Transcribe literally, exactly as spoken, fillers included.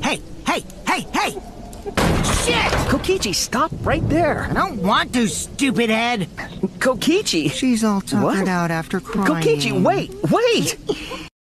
Hey, hey, hey, hey! Shit! Kokichi, stop right there. I don't want to, stupid head. Kokichi. She's all tuckered What? out after crying. Kokichi, wait, wait!